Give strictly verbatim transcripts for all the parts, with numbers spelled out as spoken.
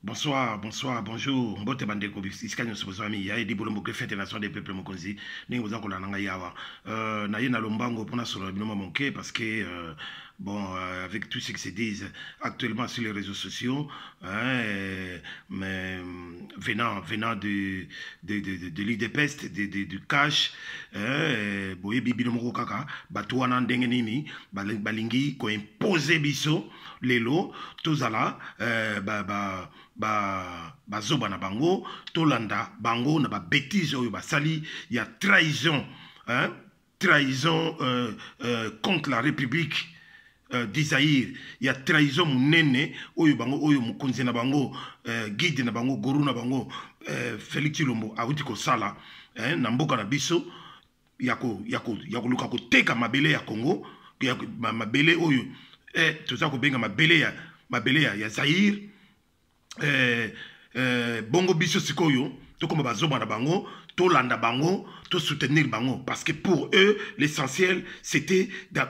Bonsoir, bonsoir, bonjour. Mbote bandeko bisika nyoso bozwami ya edi bolombo Greffe international des peuples mokonzi ningi boza kolanda ngai awa. Euh na ye na lombango pona solo binoma manqué parce que euh, bon euh, avec tout ce qui se dit actuellement sur les réseaux sociaux hein, euh, mais venant venant de de de de, de l'île de peste de de du cash hein, boye bibino moko kaka batu wana ndenge nini balingi ko imposer biso lelo tozala euh, ba ba ba bazoba na bango tolanda bango na ba bêtise oyo basali ya trahison hein trahison euh, euh, contre la République euh, d'Isaïr il y a trahison munene oyo bango oyo mukonzi na bango euh, guide na bango guru na bango euh, Félix Tshilombo awuti ko sala hein na mboka na biso yako yako yako luka ko teka mabele ya Congo ya mabele oyo eh toza ko benga mabele ya mabele ya, ya Zaïre. Euh, euh, bongo biso sikoyo to comme bazoba na bango to landa bango to soutenir bango parce que pour eux l'essentiel c'était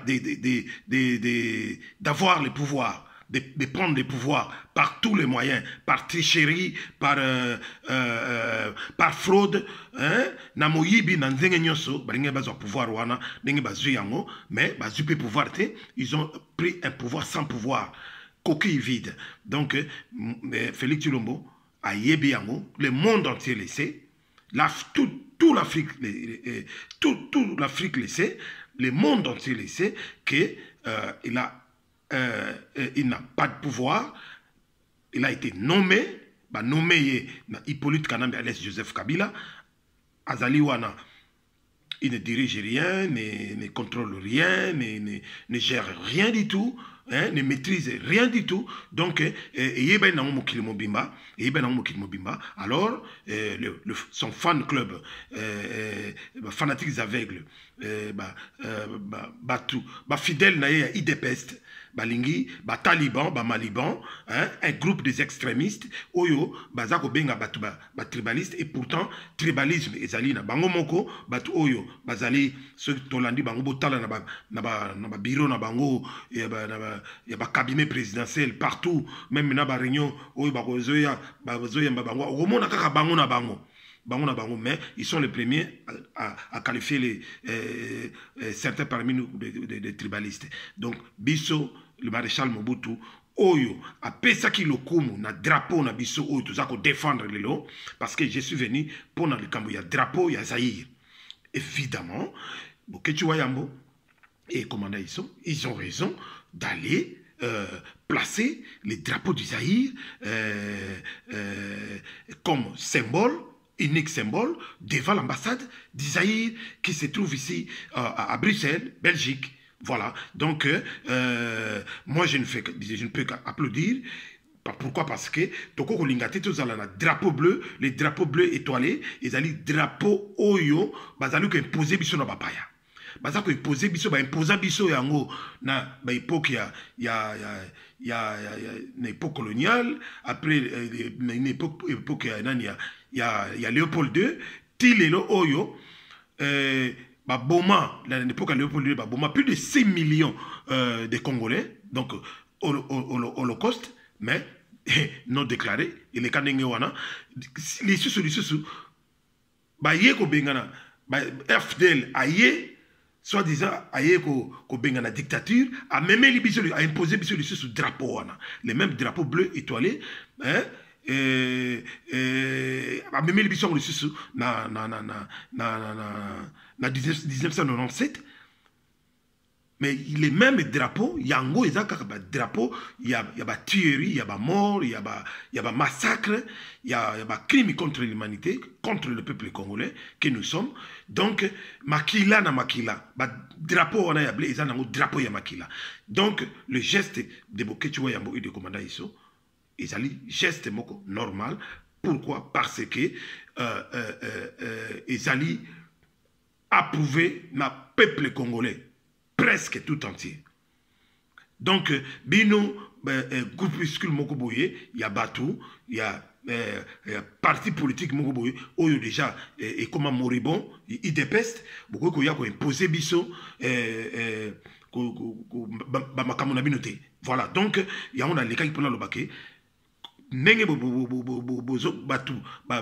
d'avoir le pouvoir de, de prendre le pouvoir par tous les moyens par tricherie par euh, euh, par fraude hein na moyibi na nzenge nyoso balinga bazwa pouvoir wana ndenge bazwi yango mais bazwi pe pouvoir te ils ont pris un pouvoir sans pouvoir coquille vide. Donc, euh, Félix Tshilombo a yebi yango, le monde entier le sait, la, tout, tout l'Afrique tout, tout l'Afrique le sait, le monde entier le sait qu'il euh, a euh, il n'a pas de pouvoir, il a été nommé, bah, nommé Hippolyte Kanambe alias Joseph Kabila, Azali Wana. Il ne dirige rien, ne, ne contrôle rien, ne, ne, ne gère rien du tout, hein, ne maîtrise rien du tout. Donc, alors, euh, le, le, son fan club, euh, euh, fanatiques aveugles, euh, bah, euh, bah, bah, tout, bah, fidèle à I D P E S T, balingi ba taliban ba maliban hein, un groupe des extrémistes oyo bazako benga batu ba, ba tribaliste et pourtant tribalisme ezali na bango moko batu oyo bazali ce tolandi bango botala na ba na ba na ba bureau na bango ya ba na ba ya ba cabinet présidentiel partout même na ba réunion oyo ba kozoya ba zoya ba bango omona kaka bango na bango bango na bango mais ils sont les premiers à, à, à qualifier les euh, euh, certains parmi nous de, de, de, de tribalistes. Donc biso le maréchal Mobutu oyo a pesaki lokumu na drapeau na biso oyo toza ko défendre lelo parce que je suis venu pour na likambo ya drapeau ya Zaïre. Évidemment Bokechi Wayambo et commandant ils sont ils ont raison d'aller euh, placer les drapeaux du Zaïre euh, euh, comme symbole unique symbole devant l'ambassade d'Isaïr qui se trouve ici euh, à Bruxelles, Belgique. Voilà. Donc, euh, moi, je ne, fais, je ne peux qu'applaudir. Pourquoi? Parce que toko kolingate tozala drapeau bleu, les drapeaux bleus étoilés, ils allaient drapeau oyo, bazali ko imposer biso na bapaya. Bazali ko imposer biso, ba imposer biso yango na ba époque ya ya ya ya ya na époque coloniale, après une époque époque ya nani ya ya ya Léopold deux, tilelo oyo euh ba boma à l'époque de Léopold deux, ba boma plus de six millions euh, de Congolais, donc holocauste mais non déclaré, il est kanenge wana les sous les sous ba yeko bengana ba F D L aye soi-disant aye ko ko bengana dictature a même libiso a imposé biso les sous drapeau wana les mêmes drapeaux bleus étoilés hein et et a même libiso les sous na na na na na na na mille neuf cent quatre-vingt-dix-sept. Mais les mêmes drapeaux, il y a un drapeau, il y a des tueries, il y a des morts, il y a des massacres, il y a des crimes contre l'humanité, contre le peuple congolais que nous sommes. Donc, Makila na Makila, drapeau on a yablé, ils ont un drapeau ya Makila. Donc, le geste de Bokechi Wayambo et de commandant Isso, ils ont un geste normal. Pourquoi? Parce que euh, euh, euh, ils ont approuvé le peuple congolais. Presque tout entier. Donc, bino, euh, groupuscule Mokoboye, il y a Batou, il y a euh, parti politique Mokoboye, oyo déjà, et comment moribond, I D P E S T, beaucoup ko ya ko imposer biso, euh, euh, ba makamona binote. Voilà, donc, il y a on a les cas qui prennent le baquet. ndenge bozo batu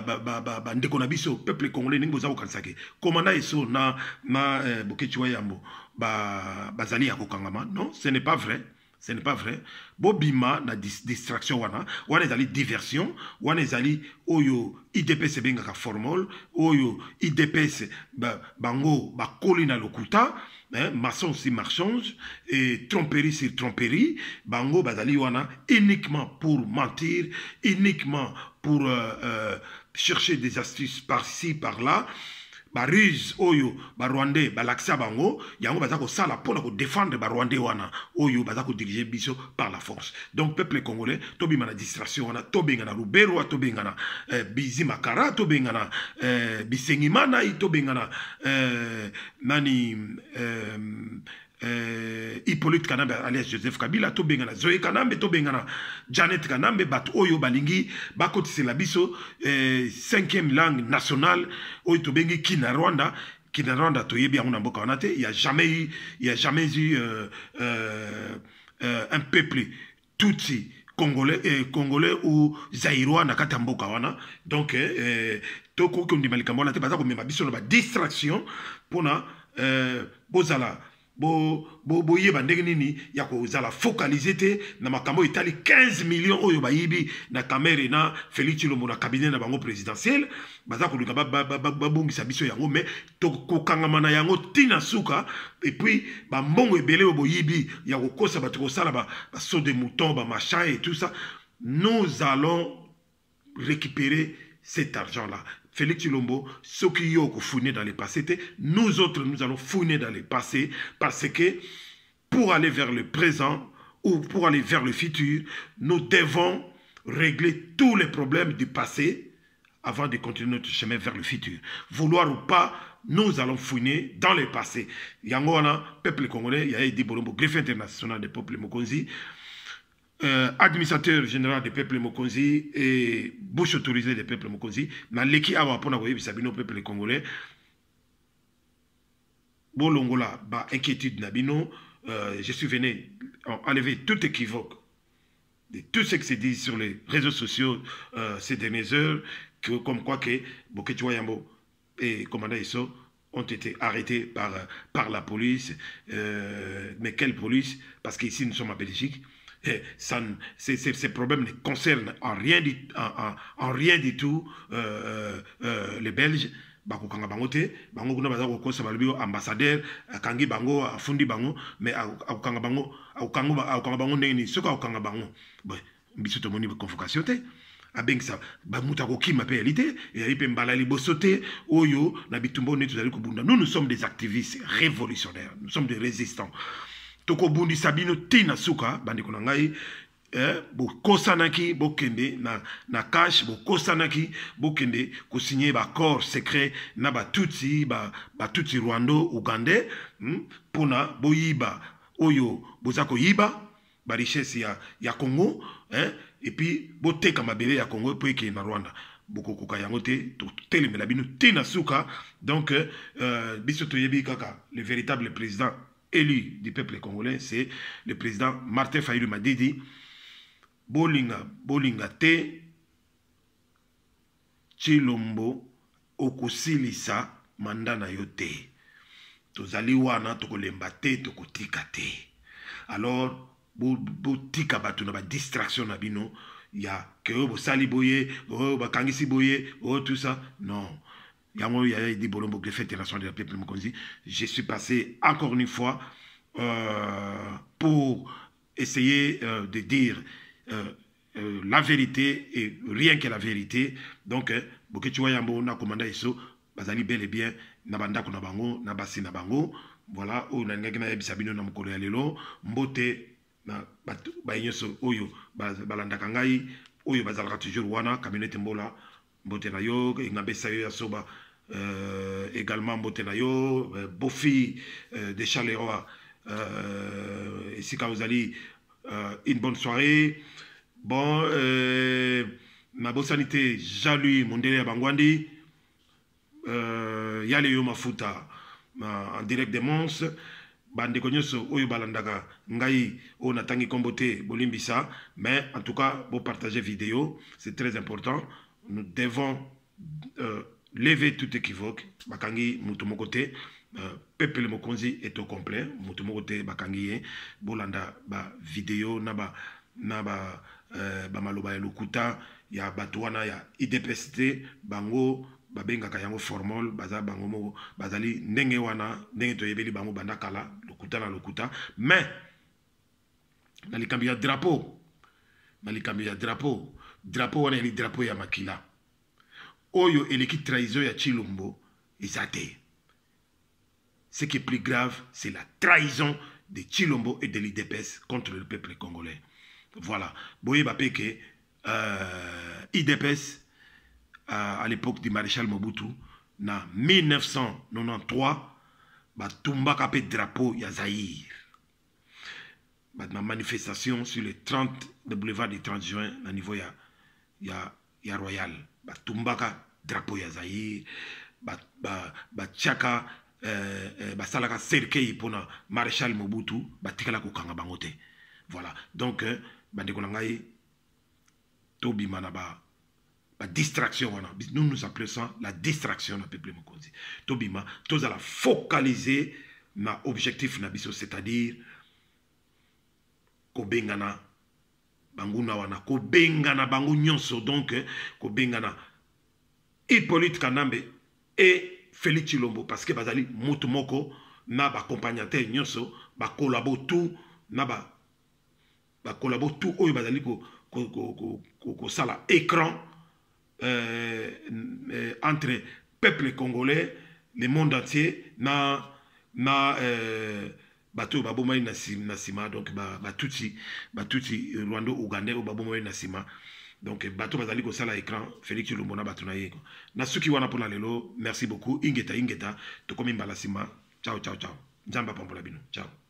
ba ndeko na biso peuple congolais ndenge boza kokanisaki komanda eso na na Bokechiwa Yambo ba bazali ya kokangama. Non, ce n'est pas vrai. Ce n'est pas vrai. Bobima na distraction wana, wana ezali diversion, wana ezali oyo I D P S benga ka formol, oyo I D P S ba bango ba koli na lokuta, hein, maçon si marchange et tromperie sur tromperie, bango bazali wana uniquement pour mentir, uniquement pour euh, euh, chercher des astuces par-ci par-là. Ba ruse oyo ba Rwandais ba laksa bango yango baza ko sala pona ko défendre ba Rwandais wana oyo baza ko diriger biso par la force. Donc peuple congolais to bima na distraction wana to benga na Rubero to benga na eh, Bizi Makara to benga na eh, Bisengimana to benga na eh, nani eh, Euh, Hippolyte Kanambe alias Joseph Kabila to bengana Zoé Kanambe to bengana Janet Kanambe bat oyo balingi bakotisi la biso euh, cinquième langue nationale oyo to bengi Kina Rwanda Kina Rwanda to yebi yango mboka wana te. Il y a jamais eu il y a jamais eu euh, euh, euh, un peuple tutsi congolais euh, congolais ou zaïrois na kata mboka wana. Donc euh, to ko ko ndimali kambola te baza ko mema biso na ba distraction pona euh, bozala bo bo bo yeba ndenge nini ya ko zala focaliser te na makambo itali quinze millions oyo bayibi na Kamere na Félix Tshilombo na cabinet na bango présidentiel baza ko luka ba ba bongisa biso yango mais to ko kangama na yango tina suka et puis ba mbongo ebele bo yibi ya ko kosa ba to sala ba saut de mouton ba machin et tout ça. Nous allons récupérer cet argent là. Félix Tshilombo, ceux qui ont fouiné dans le passé, nous autres, nous allons fouiner dans le passé parce que pour aller vers le présent ou pour aller vers le futur, nous devons régler tous les problèmes du passé avant de continuer notre chemin vers le futur. Vouloir ou pas, nous allons fouiner dans le passé. Yangoana, peuple congolais, il y a Edi Bolombo, greffe international des peuples Mokonzi, Euh, administrateur général des peuples Mokonzi et bouche autorisée des peuples Mokonzi, na leki awa pona koyebi sabino peuple congolais. Bolongola ba inquiétude nabino, euh, je suis venu enlever tout équivoque de tout ce qui se dit sur les réseaux sociaux euh, ces dernières heures, que, comme quoi que Bokechiwa Yambo et commandant Isso ont été arrêtés par, par la police. Euh, mais quelle police? Parce qu'ici nous sommes en Belgique. Ça, ces, ces, ces problèmes ne concernent en rien du, en, en, en rien du tout euh, euh, les Belges. Bakokanga bango te bango kuna baza kokosa balobi ambassadeur akangi bango afundi bango mais akokanga bango akokanga akokanga bango ndeni soka akokanga bango bon biso to moni convocation te abengisa bamuta kokima pe elite et pe mbala liboso te oyo na bitumbo netu zali kubunda. Nous nous sommes des activistes révolutionnaires, nous sommes des résistants. Toko bundi sabino tina suka bandi kuna ngai eh, bo kosanaki bo kende na na cash bo kosanaki bo kende ko signer ba accord secret na ba tutsi ba ba tutsi Rwando Ugandais hmm, pona bo yiba oyo bozako yiba ba richesse ya ya Congo hein, et puis bo teka mabele ya Congo po eke na Rwanda boko koka yango te to telemela bino tina suka. Donc euh, biso to yebi kaka le véritable président élu du peuple congolais, c'est le président Martin Fayulu Madidi. Bolinga, bolinga te, Tshilombo, okosilisa mandana yote. Tozali wana, tokolemba te, tokotika te. Alors, bo, bo tika batu na ba distraction na bino, ya ke bo sali boye, oh, ba kangisi boye, oh, tout ça. Non. Yango Yaya Edi Bolombo, greffe international du peuple Mokonzi. Je suis passé encore une fois euh, pour essayer euh, de dire euh, euh, la vérité et rien que la vérité. Donc, Bokechiwa Yambo na commandant Isso, bazali bel et bien nabanda kuna bango, nabasi na bango. Voilà, o na ngaki na yebisabino na mukolo ya lelo, mbote na ba nyoso oyo balandaka ngai, oyo bazalaka toujours wana kabinete mbola. Mbote na yo, ngabesa yo ya soba euh, également mbote na yo, euh, Bofi euh, de Charleroi, euh, ici quand vous allez, euh, une bonne soirée. Bon, euh, ma bonne sanité, Jean-Louis Mondele à Bangwandi, euh, Yale yo Mafuta, en direct des Mons. bandeko nyonso oyo balandaka ngai o natangi kombote bolimbisa, mais en tout cas pour partager vidéo, c'est très important. Nous devons euh, lever tout équivoque. Bakangi mutumokote euh, peuple mokonzi est au complet. Mutumokote bakangi bolanda ba vidéo na ba na ba euh, ba maloba ya lokuta ya batwana ya I D P S T bango babengaka yango formol baza bango mo bazali ndenge wana ndenge toyebeli bango bandakala lokuta na lokuta, mais na likambi ya drapeau na likambi ya drapeau drapeau wana eli drapeau ya makila oyo eleki trahison ya Tshilombo ezate. Ce qui est plus grave, c'est la trahison de Tshilombo et de l'I D P S contre le peuple congolais. Voilà. Boye bapeke euh, I D P S à l'époque du maréchal Mobutu, en mille neuf cent quatre-vingt-treize, ba tumba kapé drapeau ya Zaïre. Ba na manifestation sur le trente de boulevard du trente juin à niveau ya ya ya Royal. Ba tumba ka drapeau ya Zaïre. Ba ba ba tchaka euh, ba salaka cercueil pour na maréchal Mobutu, ba tikala ko kanga bangote. Voilà. Donc euh, ba ndeko ngai tobi manaba la distraction, nous nous appelons la distraction du peuple mokonzi. Tobima, tous à la focaliser na objectif nabiso, c'est-à-dire ko bengana banguna wana, ko bengana bangu nyonso, donc ko bengana Hippolyte Kanambe et Félix Tshilombo, parce que bazali motumoko na ba accompagnateur nyonso, ba collabo tout na ba ba collabo tout oyo bazali ko ko ko ko ko sala écran. Euh, euh, entre peuple congolais, le monde entier, na na euh, bateau babomai nasima, donc ba batutsi batutsi Rwanda Ougandais ou babomai nasima, donc bateau bazali ko sala écran Félix Tshilombo na batuna yeko na suki wana pona lelo. Merci beaucoup ingeta ingeta to komi mbalasima. Ciao ciao ciao, nzamba pambola bino, ciao.